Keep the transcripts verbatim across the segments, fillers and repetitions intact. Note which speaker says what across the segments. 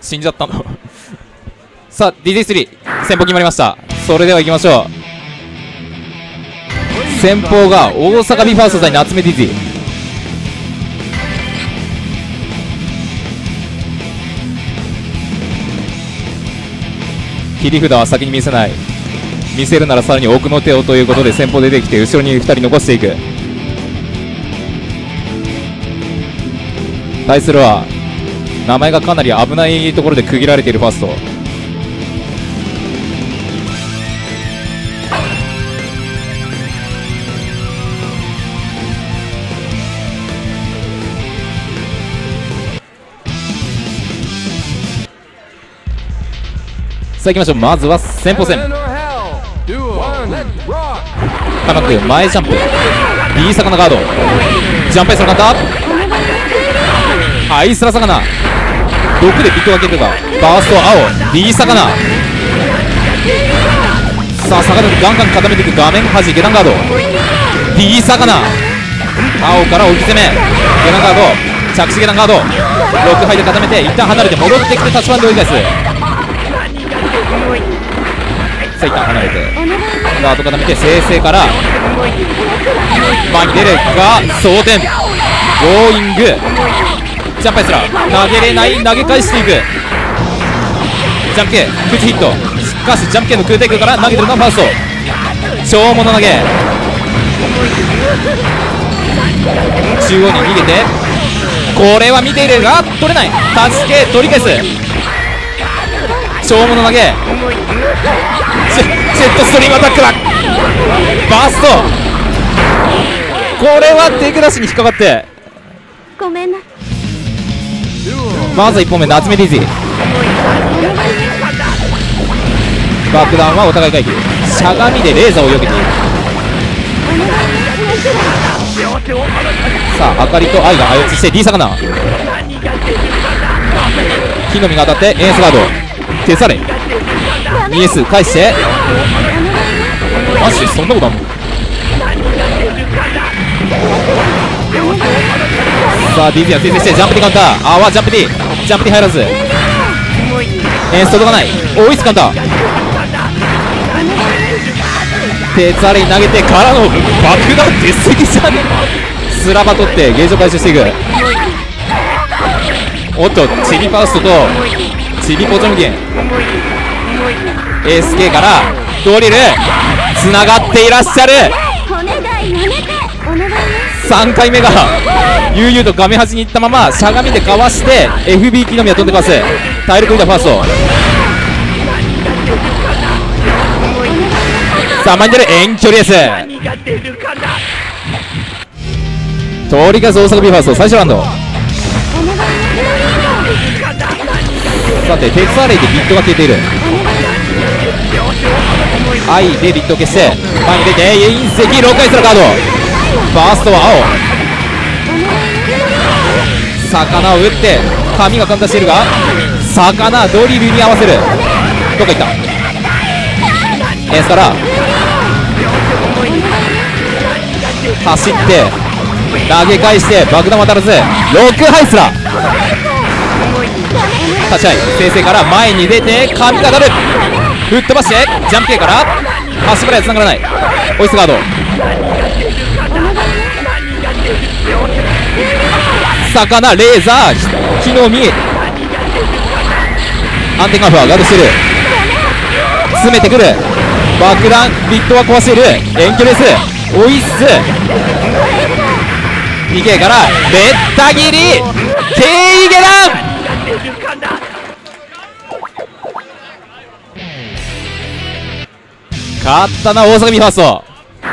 Speaker 1: 死んじゃったのさあ ディージェースリー 先方決まりました。それでは行きましょう。先方が大阪ビファースト対夏目ディズィ。切り札は先に見せない。見せるならさらに奥の手をということで先方出てきて後ろにふたり残していく。対するは名前がかなり危ないところで区切られているファースト。さあ行きましょう。まずは先鋒戦カナック前ジャンプ B 魚ガードジャンプアイスのカウンターアイスラ魚毒でピットがけてるかバースト青 B 魚さあ魚でガンガン固めていく画面端下段ガード B 魚青から置き攻め下段ガード着地下段ガードろくはいで固めて一旦離れて戻ってきてタッチパンで追い返す。さあ一旦離れてガード固めて正々から前に出るが装填ゴーイングジャンプアイスラー投げれない投げ返していくジャンプ系空中ヒットしかしジャンプ系の空挺空から投げてるのはファースト超物投げ中央に逃げてこれは見ているが取れないタッチ系取り返す超物投げジェットストリームアタックだバーストこれは手下しに引っかかって
Speaker 2: ごめんな。
Speaker 1: まずいっぽんめ夏目ディズィ爆弾はお互い回避しゃがみでレーザーを避けている。さああかりと愛が相打ちして D 魚木の実が当たってエースガード手され イーエス 返してマジでそんなことあんの。さあ ディズィは訂正してジャンプ D カウンターあわジャンプ D ジャンプ D 入らずエース届かない追いつカウンター手つあれに投げてからの爆弾出過ぎじゃねスラバ取ってゲージを回収していく。おっとチリファーストとチリポジョンゲン エースケー からドリルつながっていらっしゃる。さんかいめが悠々と画面端に行ったまましゃがみでかわして エフビー 木の実は飛んでかわす体力いたファーストさあ前に出る遠距離です通り返す大阪ビーファースト最初ラウンドさて鉄アレイでビットが消えている愛でビットを消して前に出て隕石ろっかいすらカードバーストは青魚を打って髪が簡単しているが魚ドリルに合わせるどっか行ったエースから走って投げ返して爆弾渡らずろくはいすら立ち合い正々から前に出て髪が当たる吹っ飛ばしてジャンプ系から足払いは繋がらないオイスガード魚レーザー木の実アンテンカーフはガードしてる詰めてくる爆弾ビットは壊している遠距離ですオイス ピーケー からべった切りケイゲラン勝ったな大阪ビーファースト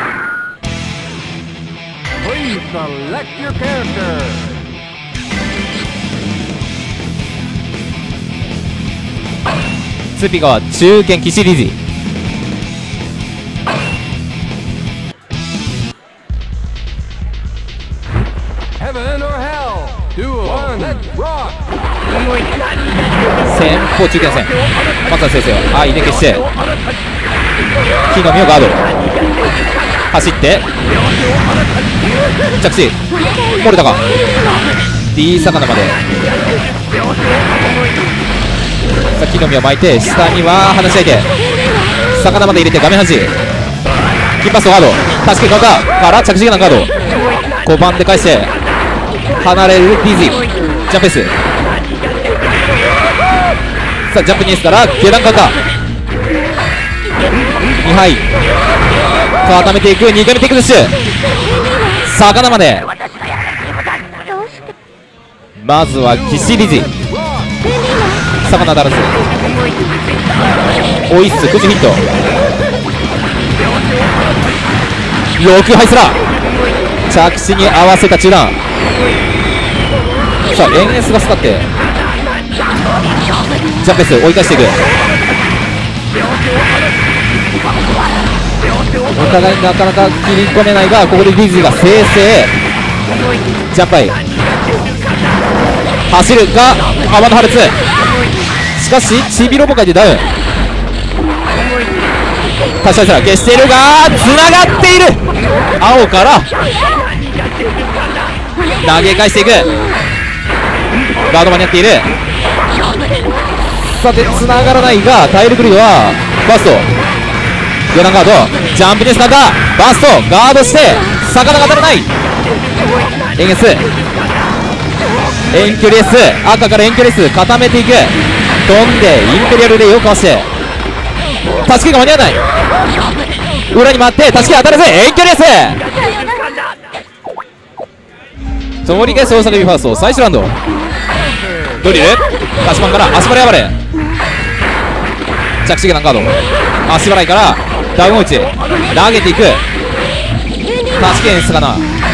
Speaker 1: スピカは中堅騎士リジ先方中堅戦まずは先生はあ遺伝消して木の実をガード走って着地漏れたか D 魚までさあ木の実を巻いて下には話し相手魚まで入れて画面端金パストガード助けカウンターから着地下段ガードごばんで返して離れるディズィジャンプエースさあジャンプニースから下段カウンターにはい固めていくにかいめテイクダッシュ魚までまずは岸リジ魚当たらずオイッスくじヒットよくハイスラー着地に合わせた中段さあエンエスが使ってジャンプエース追い返していくお互いなかなか切り込めないがここでディズィが生成ジャンプアイ走るが天野破裂しかしチビロボ界でダウン確かに消しているがつながっている青から投げ返していくガード間に合っているさてつながらないがタイルグリドはバースト下段ガードジャンプにスタンダーバーストガードして魚が当たらないエンエス遠距離 S 赤から遠距離 S 固めていく飛んでインペリアルレイをかわして助けが間に合わない裏に回って助け当たらず遠距離 S ともり返す大阪ビファースト最初ラウンドドリル足盤から足払い暴れ着地下段ガード足払いからダウン打ち投げていく助けに魚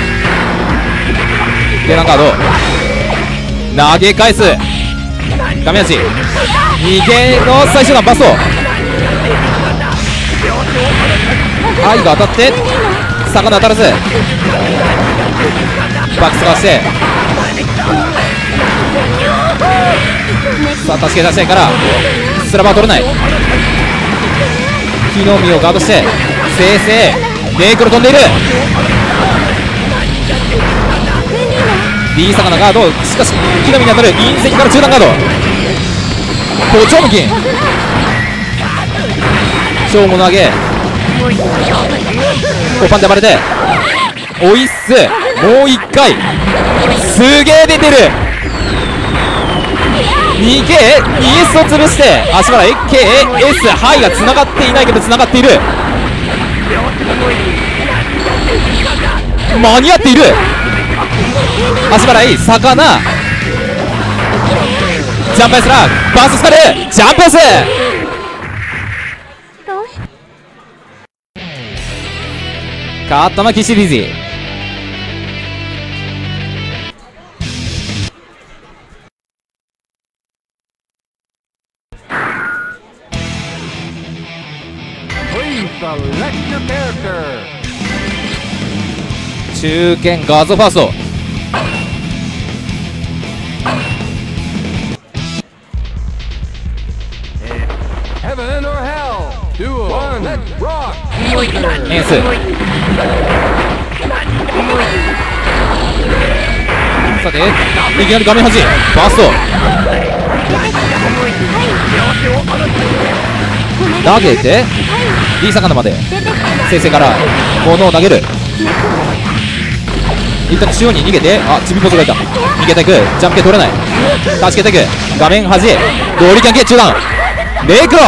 Speaker 1: 下段ガード投げ返す画面足逃げの最初段バスト愛が当たって魚当たらずバックスかわしてさあ助け出したいからスラバー取れない木の実をガードして生成ネイクロ飛んでいる D 魚ガードしかし木の実に当たる隕石から中段ガードこ超無金超物上げコパンで暴れてオイッスもういっかいすげえ出てる にケー イーエス を潰して足払い ケーエス ハイがつながっていないけどつながっている間に合っている足払い魚ジャンプエースラーバーススカルジャンプエース勝ったのは岸リジ中堅ガードファーストエースさていきなり画面端ファースト投げて D 魚まで生成から物を投げる一旦中央に逃げてあチビポズがいた逃げていくジャンプ系取れない助けていく画面端ドリキャン系中段レイクロ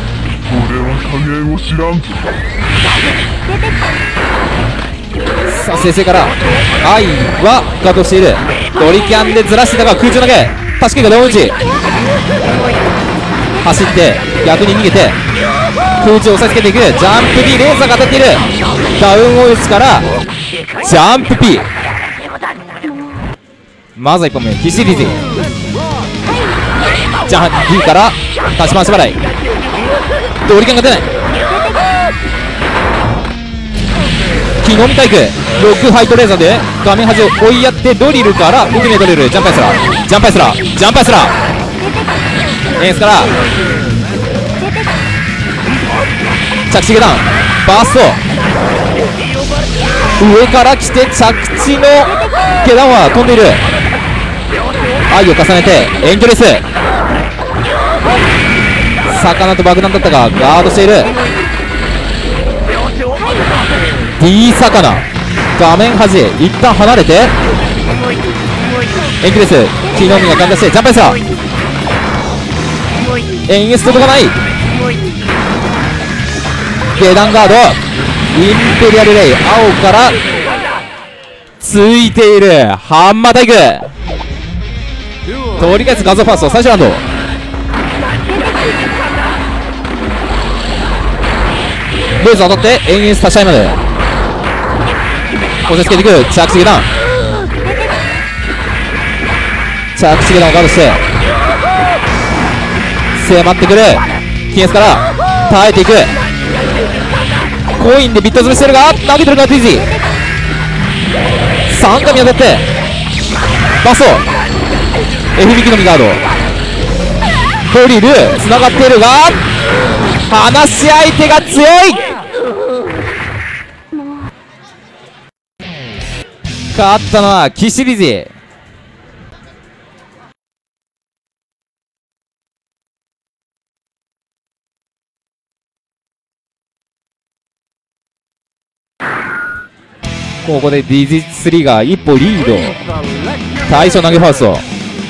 Speaker 1: さあ生成から愛はガードしているドリキャンでずらしてたが空中投げ助けがダウン打ち走って逆に逃げて空中を押さえつけていくジャンプ B レーザーが当たっているダウンを打つからジャンプ P まずはいっぽんめ岸リジジャンプ D から立ち回し払いドリキャンが出ない木の実体育ロックファイトレーザーで画面端を追いやってドリルから受け身ドリルジャンプアイスラージャンプアイスラージャンプアイスラーエースから着地下段バースト上から来て着地の下段は飛んでいる愛を重ねて遠距離ス魚と爆弾だったがガードしている。 D 魚画面端一旦離れてエンキレスキノミが感出してジャンプエスラーエンエス届かない。下段ガードインペリアルレイ青からついている。ハンマータイク取り返す画像ファースト最初ラウンド。レーズ当たってエンエス立ち合いまで押せつけていく。着地下段着地下段をガードして迫ってくる。キンエスから耐えていく。コインでビット詰めしてるが投げてるが ティージー さんかみ当たってバスト エフビー キのみガードドリルつながっているが話し相手が強い。勝ったのはキシリジ。ここで ディージースリー が一歩リード。対象投げファースト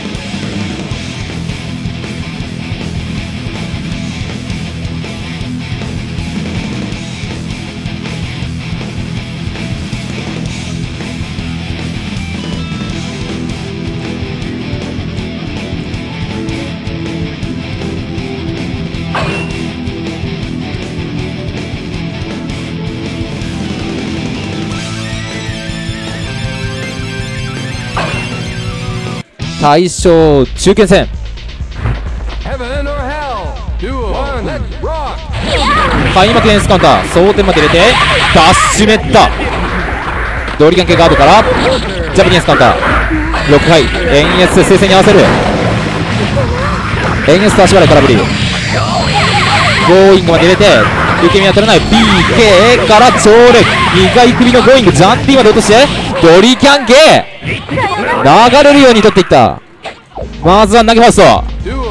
Speaker 1: 対象中堅戦開幕エンスカウンター争点まで入れてダッシュメッタドリガン系ガードからジャパニーズカウンターろっかいエンエス聖戦に合わせる。エンエスと足払い空振りゴーイングまで入れて受け身は取れない。 ピーケー から超力にかい首のゴーイングジャンピーまで落としてドリキャン系流れるように取っていった。まずは投げファースト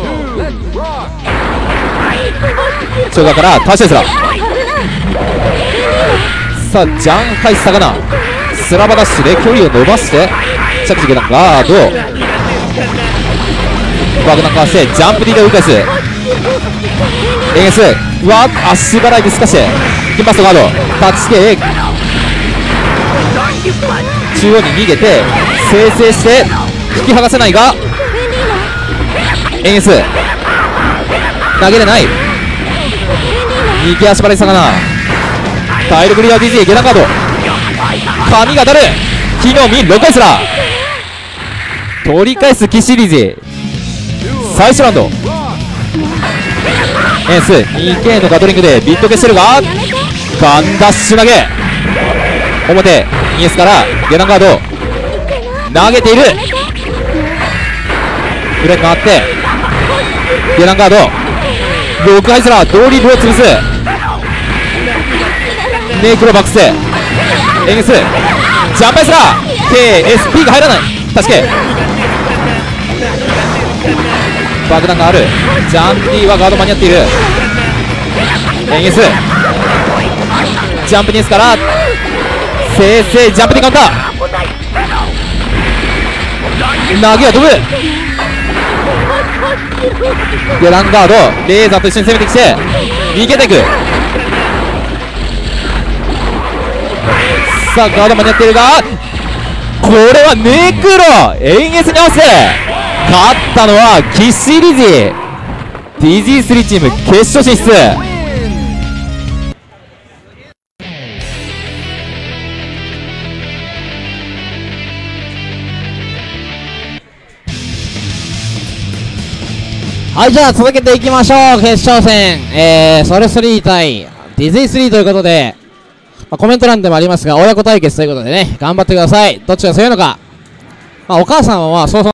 Speaker 1: 長側からタッシュエスラさあジャンハイ魚スラバダッシュで距離を伸ばして着地下段ガード爆弾かわしてジャンプ D で追い返す。エンエスうわ足払いで透かしてキンバストガードタッチ系中央に逃げて生成して引き剥がせないがエンエス投げれない。右足払い魚体力リーダー ディージー 下段ガード髪が当たる木の実ろっかいスラー取り返すキシリーズ最初ラウンド。エンス にケー のガトリングでビット消してるがガンダッシュ投げ表イエスから下段ガード投げている。裏に回って下段ガードろくアイスラードリルを潰す。ネクロバックスエンエスジャンプアイスラー ケーエスピー が入らない。確かに爆弾がある。ジャンティはガード間に合っている。エンエスジャンプニュースから生成ジャンプでカウンター投げは飛ぶ。でランガードレーザーと一緒に攻めてきて逃げていく。さあガード間に合っているがこれはネクロエンエスに合わせ勝ったのはキシリジ。 ディージースリー チーム決勝進出。
Speaker 2: はい、じゃあ続けていきましょう。決勝戦、えー、ソルスリー対ディズニースリーということで、まあ、コメント欄でもありますが親子対決ということでね頑張ってください。どっちが強いのか、まあ、お母さんはまあそうそう